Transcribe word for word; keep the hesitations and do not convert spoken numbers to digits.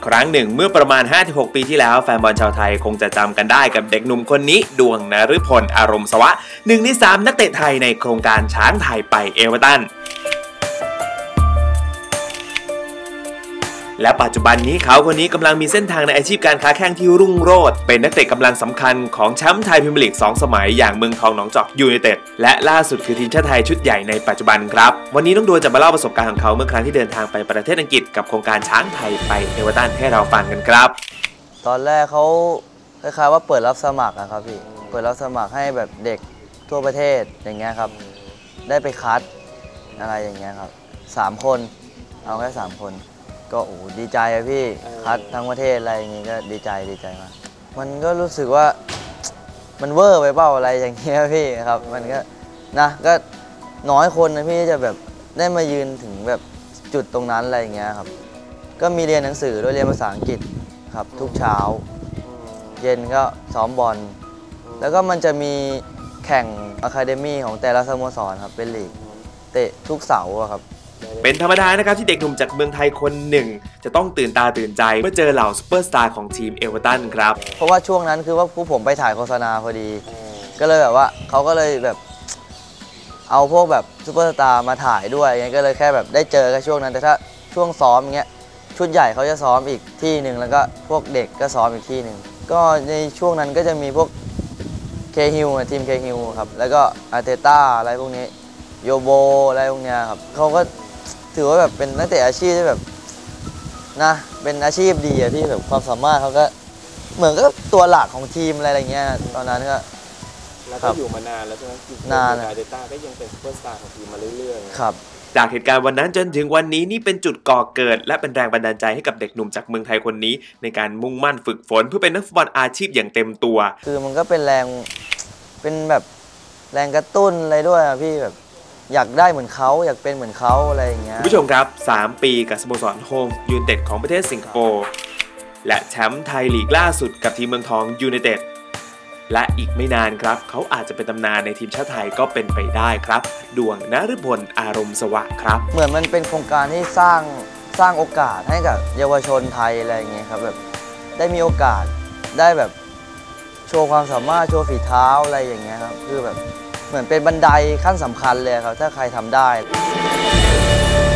ครั้งหนึ่งเมื่อประมาณ ห้าถึงหก ปีที่แล้วแฟนบอลชาวไทยคงจะจำกันได้กับเด็กหนุ่มคนนี้ดวงนฤพลอารมณ์สวะหนึ่งในสามนักเตะไทยในโครงการช้างไทยไปเอเวอร์ตันและปัจจุบันนี้เขาคนนี้กำลังมีเส้นทางในอาชีพการค้าแข่งที่รุ่งโรจน์เป็นนักเตะกำลังสำคัญของแชมป์ไทยพรีเมียร์ลีกสองสมัยอย่างเมืองทองหนองจอกยูไนเต็ดและล่าสุดคือทีมชาติไทยชุดใหญ่ในปัจจุบันครับวันนี้น้องดวงจะมาเล่าประสบการณ์ของเขาเมื่อครั้งที่เดินทางไปประเทศอังกฤษกับโครงการช้างไทยไปเอเวอร์ตันให้เราฟังกันครับตอนแรกเขาคล้ายๆว่าเปิดรับสมัครอะครับพี่เปิดรับสมัครให้แบบเด็กทั่วประเทศอย่างเงี้ยครับได้ไปคัดอะไรอย่างเงี้ยครับสามคนเอาแค่สามคนก็โอ้ดีใจอะพี่คัดทั้งประเทศอะไรอย่างงี้ก็ดีใจดีใจมากมันก็รู้สึกว่ามันเวอร์ไปเปล่าอะไรอย่างเงี้ยพี่ครับมันก็นะก็น้อยคนนะพี่จะแบบได้มายืนถึงแบบจุดตรงนั้นอะไรอย่างเงี้ยครับก็มีเรียนหนังสือด้วยเรียนภาษาอังกฤษครับทุกเช้าเย็นก็ซ้อมบอลแล้วก็มันจะมีแข่งอะคาเดมี่ของแต่ละสโมสรครับเป็นลีกเตะทุกเสาร์ครับเป็นธรรมดานะครับที่เด็กหนุ่มจากเมืองไทยคนหนึ่งจะต้องตื่นตาตื่นใจเมื่อเจอเหล่าซุปเปอร์สตาร์ของทีมเอเวอร์ตันครับเพราะว่าช่วงนั้นคือว่าผู้ผมไปถ่ายโฆษณาพอดีก็เลยแบบว่าเขาก็เลยแบบเอาพวกแบบซุปเปอร์สตาร์มาถ่ายด้วยอย่างเงี้ยก็เลยแค่แบบได้เจอแค่ช่วงนั้นแต่ถ้าช่วงซ้อมอย่างเงี้ยชุดใหญ่เขาจะซ้อมอีกที่หนึ่งแล้วก็พวกเด็กก็ซ้อมอีกที่หนึ่งก็ในช่วงนั้นก็จะมีพวกเคฮิลทีมเคฮิลครับแล้วก็อาร์เตต้าอะไรพวกนี้โยโบอะไรพวกเนี้ยครับเขาก็ถือว่าแบบเป็นนักเตะอาชีพที่แบบนะเป็นอาชีพดีอะที่แบบความสามารถเขาก็เหมือนก็ตัวหลักของทีมอะไรอย่างเงี้ยตอนนั้นก็แล้วก็อยู่มานานแล้วใช่ไหมนานอาร์เตต้าก็ยังเป็นซุปเปอร์สตาร์ของทีมมาเรื่อยๆครับจากเหตุการณ์วันนั้นจนถึงวันนี้นี่เป็นจุดก่อเกิดและเป็นแรงบันดาลใจให้กับเด็กหนุ่มจากเมืองไทยคนนี้ในการมุ่งมั่นฝึกฝนเพื่อเป็นนักฟุตบอลอาชีพอย่างเต็มตัวคือมันก็เป็นแรงเป็นแบบแรงกระตุ้นอะไรด้วยอะพี่แบบอยากได้เหมือนเขาอยากเป็นเหมือนเขาอะไรอย่างเงี้ยคุณผู้ชมครับสามปีกับสโมสรโฮมยูไนเต็ดของประเทศสิงคโปร์และแชมป์ไทยลีกล่าสุดกับทีมเมืองทองยูไนเต็ดและอีกไม่นานครับเขาอาจจะเป็นตำนานในทีมชาติไทยก็เป็นไปได้ครับดวงนฤพลอารมณ์สวะครับเหมือนมันเป็นโครงการที่สร้างสร้างโอกาสให้กับเยาวชนไทยอะไรอย่างเงี้ยครับแบบได้มีโอกาสได้แบบโชว์ความสามารถโชว์ฝีเท้าอะไรอย่างเงี้ยครับคือแบบเหมือนเป็นบันไดขั้นสำคัญเลยครับถ้าใครทำได้